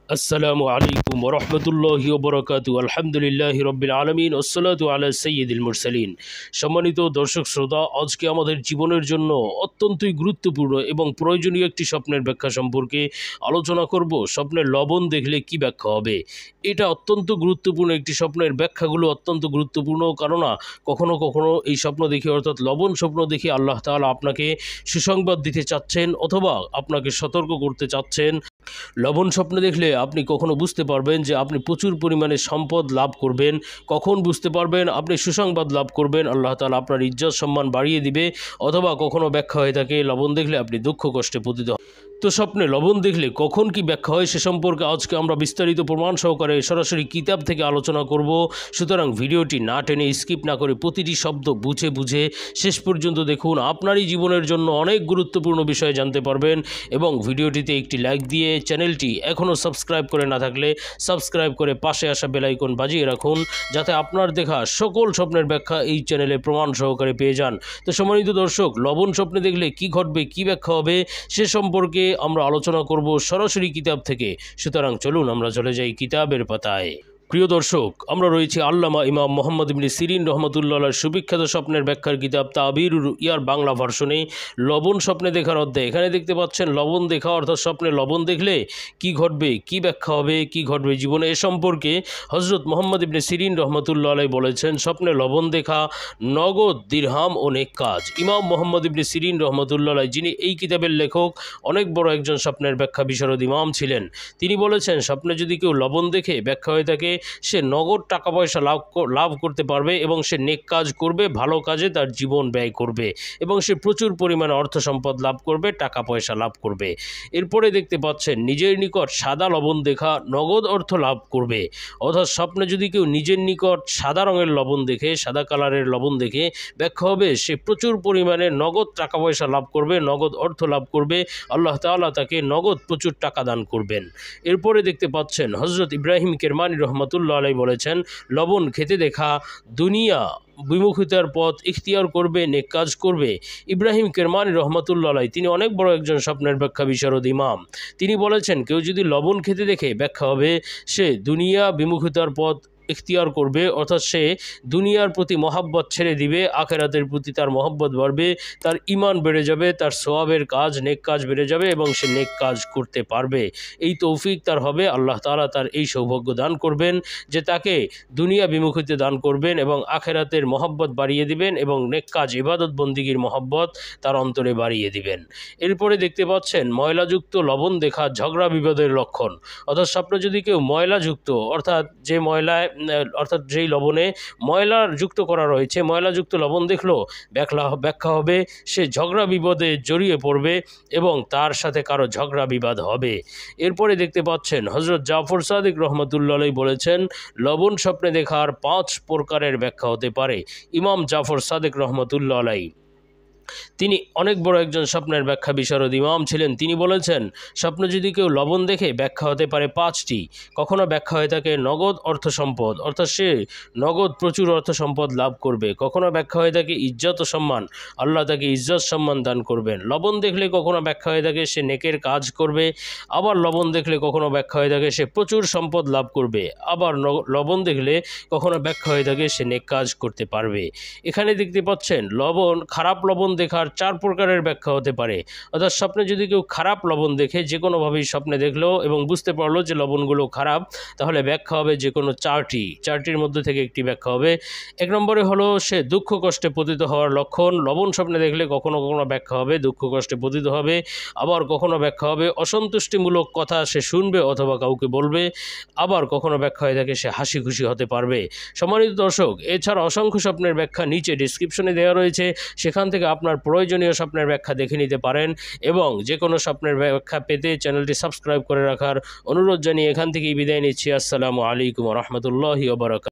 আসসালামু আলাইকুম ওরহমতুল্লাহি ওবরাকাতু আলহামদুলিল্লাহি রব্বিল আলমিন ওসলাতু আলা সৈয়দুল মুরসালিন। সম্মানিত দর্শক শ্রোতা, আজকে আমাদের জীবনের জন্য অত্যন্তই গুরুত্বপূর্ণ এবং প্রয়োজনীয় একটি স্বপ্নের ব্যাখ্যা সম্পর্কে আলোচনা করব। স্বপ্নের লবণ দেখলে কি ব্যাখ্যা হবে, এটা অত্যন্ত গুরুত্বপূর্ণ একটি স্বপ্নের ব্যাখ্যাগুলো অত্যন্ত গুরুত্বপূর্ণ। কেননা কখনো কখনো এই স্বপ্ন দেখে অর্থাৎ লবণ স্বপ্ন দেখে আল্লাহ তাআলা আপনাকে সুসংবাদ দিতে চাচ্ছেন অথবা আপনাকে সতর্ক করতে চাচ্ছেন। লবণ স্বপ্ন দেখলে আপনি কখনো বুঝতে পারবেন যে আপনি প্রচুর পরিমাণে সম্পদ লাভ করবেন, কখন বুঝতে পারবেন আপনি সুসংবাদ লাভ করবেন, আল্লাহ তাআলা আপনার ইজ্জত সম্মান বাড়িয়ে দিবে। অথবা কখনো ব্যাখ্যা হয়ে থাকে লবণ দেখলে আপনি দুঃখ কষ্টে পতিত হন। তো স্বপ্নে লবণ দেখলে কখন কি ব্যাখ্যা হয় সে সম্পর্কে আজকে আমরা বিস্তারিত প্রমাণ সহকারে সরাসরি কিতাব থেকে আলোচনা করব। সুতরাং ভিডিওটি না টেনে স্কিপ না করে প্রতিটি শব্দ বুঝে বুঝে শেষ পর্যন্ত দেখুন। আপনারই জীবনের জন্য অনেক গুরুত্বপূর্ণ বিষয় জানতে পারবেন। এবং ভিডিওটিতে একটি লাইক দিয়ে চ্যানেলটি এখনও সাবস্ক্রাইব করে না থাকলে সাবস্ক্রাইব করে পাশে আসা বেল আইকন বাজিয়ে রাখুন, যাতে আপনার দেখা সকল স্বপ্নের ব্যাখ্যা এই চ্যানেলে প্রমাণ সহকারে পেয়ে যান। তো সম্মানিত দর্শক, লবণ স্বপ্নে দেখলে কি ঘটবে, কি ব্যাখ্যা হবে সে সম্পর্কে আমরা আলোচনা করব সরাসরি কিতাব থেকে। সুতরাং চলুন আমরা চলে যাই কিতাবের পাতায়। প্রিয় দর্শক, আমরা রয়েছি আল্লামা ইমাম মোহাম্মদ ইবনে সিরিন রহমতুল্লাহ সুবিখ্যাত স্বপ্নের ব্যাখ্যার কিতাব তাবিরুর রুইয়ার বাংলা ভার্সনে লবণ স্বপ্নে দেখার অধ্যায়। এখানে দেখতে পাচ্ছেন লবণ দেখা অর্থাৎ স্বপ্নে লবণ দেখলে কি ঘটবে, কি ব্যাখ্যা হবে, কি ঘটবে জীবনে, এ সম্পর্কে হজরত মোহাম্মদ ইবনে সিরিন রহমতুল্লাহ বলেছেন স্বপ্নে লবণ দেখা নগদ, দিরহাম ও নেক কাজ। ইমাম মোহাম্মদ ইবনে সিরিন রহমতুল্লাহ, যিনি এই কিতাবের লেখক, অনেক বড় একজন স্বপ্নের ব্যাখ্যা বিশারদ ইমাম ছিলেন, তিনি বলেছেন স্বপ্নে যদি কেউ লবণ দেখে ব্যাখ্যা হয়ে থাকে সে নগদ টাকা পয়সা লাভ করতে পারবে এবং সে নেক কাজ করবে, ভালো কাজে তার জীবন ব্যয় করবে এবং সে প্রচুর পরিমাণে অর্থ সম্পদ লাভ করবে, টাকা পয়সা লাভ করবে। এরপরে দেখতে পাচ্ছেন নিজের নিকট সাদা লবণ দেখা নগদ অর্থ লাভ করবে। অর্থাৎ স্বপ্নে যদি কেউ নিজের নিকট সাদা রঙের লবণ দেখে, সাদা কালারের লবণ দেখে ব্যাখ্যা হবে সে প্রচুর পরিমাণে নগদ টাকা পয়সা লাভ করবে, নগদ অর্থ লাভ করবে, আল্লাহ তাআলা তাকে নগদ প্রচুর টাকা দান করবেন। এরপরে দেখতে পাচ্ছেন হজরত ইব্রাহিম কেরমানি রহমতুল্লাহ আলাইহি বলেছেন লবণ খেতে দেখা দুনিয়া বিমুখিতার পথ ইখতিয়ার করবে, নেক কাজ করবে। ইব্রাহিম কেরমানি রহমতুল্লাহ আলাইহি তিনি অনেক বড় একজন স্বপ্নের ব্যাখ্যা বিশারদ ইমাম। তিনি বলেছেন কেউ যদি লবণ খেতে দেখে ব্যাখ্যা হবে সে দুনিয়া বিমুখিতার পথ ইখতিয়ার করবে, অর্থাৎ সে দুনিয়ার প্রতি মহাব্বত ছেড়ে দিবে, আখেরাতের প্রতি তার মহব্বত বাড়বে, তার ঈমান বেড়ে যাবে, তার সওয়াবের কাজ নেক কাজ বেড়ে যাবে এবং সে নেক কাজ করতে পারবে। এই তৌফিক তার হবে, আল্লাহ তাআলা তার এই সৌভাগ্য দান করবেন যে তাকে দুনিয়া বিমুখিতে দান করবেন এবং আখেরাতের মহব্বত বাড়িয়ে দিবেন এবং নেক কাজ ইবাদত বন্দিগির মহব্বত তার অন্তরে বাড়িয়ে দিবেন। এরপরে দেখতে পাচ্ছেন ময়লাযুক্ত লবণ দেখা ঝগড়া বিবাদের লক্ষণ। অর্থাৎ স্বপ্নে যদি কেউ ময়লাযুক্ত অর্থাৎ যে ময়লায় অর্থাৎ যেই লবণে ময়লার যুক্ত করা রয়েছে, ময়লাযুক্ত লবণ দেখলো ব্যাখ্যা হবে সে ঝগড়া বিবাদে জড়িয়ে পড়বে এবং তার সাথে কারো ঝগড়া বিবাদ হবে। এরপরে দেখতে পাচ্ছেন হজরত জাফর সাদিক রহমতুল্লাহ বলেছেন লবণ স্বপ্নে দেখার 5 প্রকারের ব্যাখ্যা হতে পারে। ইমাম জাফর সাদিক রহমতুল্লাহ তিনি অনেক বড় একজন স্বপ্নের ব্যাখ্যা বিশারদ ইমাম ছিলেন। তিনি বলেছেন স্বপ্নে যদি কেউ লবণ দেখে ব্যাখ্যা হতে পারে 5টি। কখনো ব্যাখ্যা হয়ে থাকে নগদ অর্থ সম্পদ, অর্থাৎ সে নগদ প্রচুর অর্থ সম্পদ লাভ করবে। কখনো ব্যাখ্যা হয়ে থাকে ইজ্জত ও সম্মান, আল্লাহ তাকে ইজ্জত সম্মান দান করবেন। লবণ দেখলে কখনো ব্যাখ্যা হয়ে থাকে সে নেকের কাজ করবে। আবার লবণ দেখলে কখনো ব্যাখ্যা হয়ে থাকে সে প্রচুর সম্পদ লাভ করবে। আবার লবণ দেখলে কখনো ব্যাখ্যা হয়ে থাকে সে নেক কাজ করতে পারবে। এখানে দেখতে পাচ্ছেন খারাপ লবণ দেখার 4 প্রকারের ব্যাখ্যা হতে পারে। অর্থাৎ স্বপ্নে যদি কেউ খারাপ লবণ দেখে, যে কোনোভাবেই স্বপ্নে দেখলো এবং বুঝতে পারলো যে লবণগুলো খারাপ, তাহলে ব্যাখ্যা হবে যে কোনো 4টির মধ্যে থেকে একটি ব্যাখ্যা হবে। 1 নম্বরে হলো সে দুঃখ কষ্টে পতিত হওয়ার লক্ষণ। লবণ স্বপ্নে দেখলে কখনো কখনো ব্যাখ্যা হবে দুঃখ কষ্টে পতিত হবে। আবার কখনো ব্যাখ্যা হবে অসন্তুষ্টিমূলক কথা সে শুনবে অথবা কাউকে বলবে। আবার কখনো ব্যাখ্যা হয়ে থাকে সে হাসি খুশি হতে পারবে। সম্মানিত দর্শক, এছাড়া অসংখ্য স্বপ্নের ব্যাখ্যা নিচে ডিসক্রিপশনে দেওয়া রয়েছে, সেখান থেকে আপনার প্রয়োজনীয় স্বপ্নের ব্যাখ্যা দেখে নিতে পারেন। এবং যে কোনো স্বপ্নের ব্যাখ্যা পেতে চ্যানেলটি সাবস্ক্রাইব করে রাখার অনুরোধ জানিয়ে এখান থেকেই বিদায় নিচ্ছি। আসসালামু আলাইকুম ওয়া রাহমাতুল্লাহি ওয়া বারাকাতুহু।